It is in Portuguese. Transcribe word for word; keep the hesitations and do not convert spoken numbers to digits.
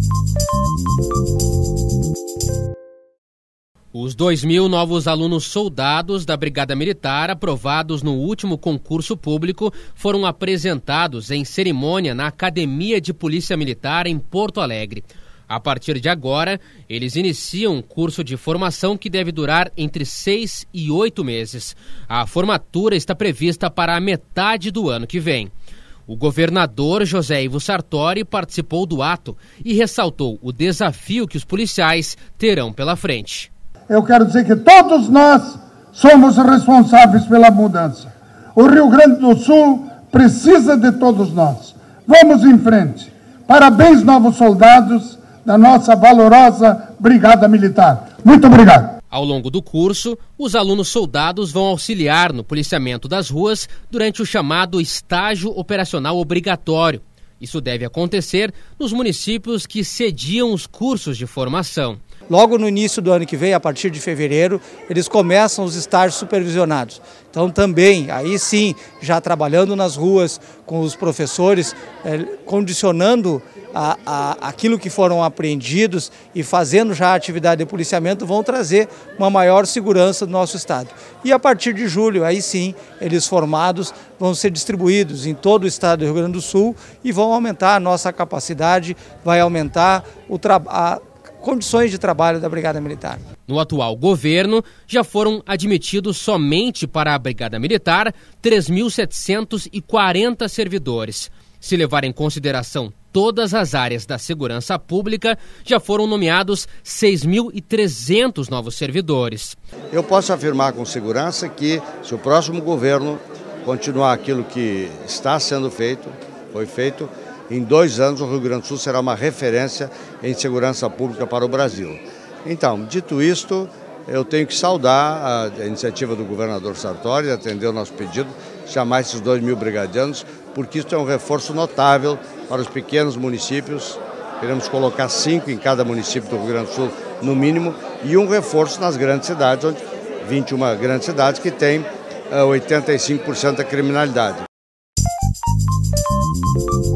Os dois mil novos alunos soldados da Brigada Militar, aprovados no último concurso público, foram apresentados em cerimônia na Academia de Polícia Militar em Porto Alegre. A partir de agora, eles iniciam um curso de formação que deve durar entre seis e oito meses. A formatura está prevista para a metade do ano que vem. O governador José Ivo Sartori participou do ato e ressaltou o desafio que os policiais terão pela frente. Eu quero dizer que todos nós somos responsáveis pela mudança. O Rio Grande do Sul precisa de todos nós. Vamos em frente. Parabéns, novos soldados da nossa valorosa Brigada Militar. Muito obrigado. Ao longo do curso, os alunos soldados vão auxiliar no policiamento das ruas durante o chamado estágio operacional obrigatório. Isso deve acontecer nos municípios que sediam os cursos de formação. Logo no início do ano que vem, a partir de fevereiro, eles começam os estágios supervisionados. Então também, aí sim, já trabalhando nas ruas com os professores, eh, condicionando a, a, aquilo que foram apreendidos e fazendo já a atividade de policiamento, vão trazer uma maior segurança do nosso estado. E a partir de julho, aí sim, eles formados vão ser distribuídos em todo o estado do Rio Grande do Sul e vão aumentar a nossa capacidade, vai aumentar o trabalho, condições de trabalho da Brigada Militar. No atual governo, já foram admitidos somente para a Brigada Militar três mil setecentos e quarenta servidores. Se levar em consideração todas as áreas da segurança pública, já foram nomeados seis mil e trezentos novos servidores. Eu posso afirmar com segurança que, se o próximo governo continuar aquilo que está sendo feito, foi feito, em dois anos, o Rio Grande do Sul será uma referência em segurança pública para o Brasil. Então, dito isto, eu tenho que saudar a iniciativa do governador Sartori de atender o nosso pedido, chamar esses dois mil brigadianos, porque isso é um reforço notável para os pequenos municípios. Queremos colocar cinco em cada município do Rio Grande do Sul, no mínimo, e um reforço nas grandes cidades, onde vinte e uma grandes cidades que têm oitenta e cinco por cento da criminalidade.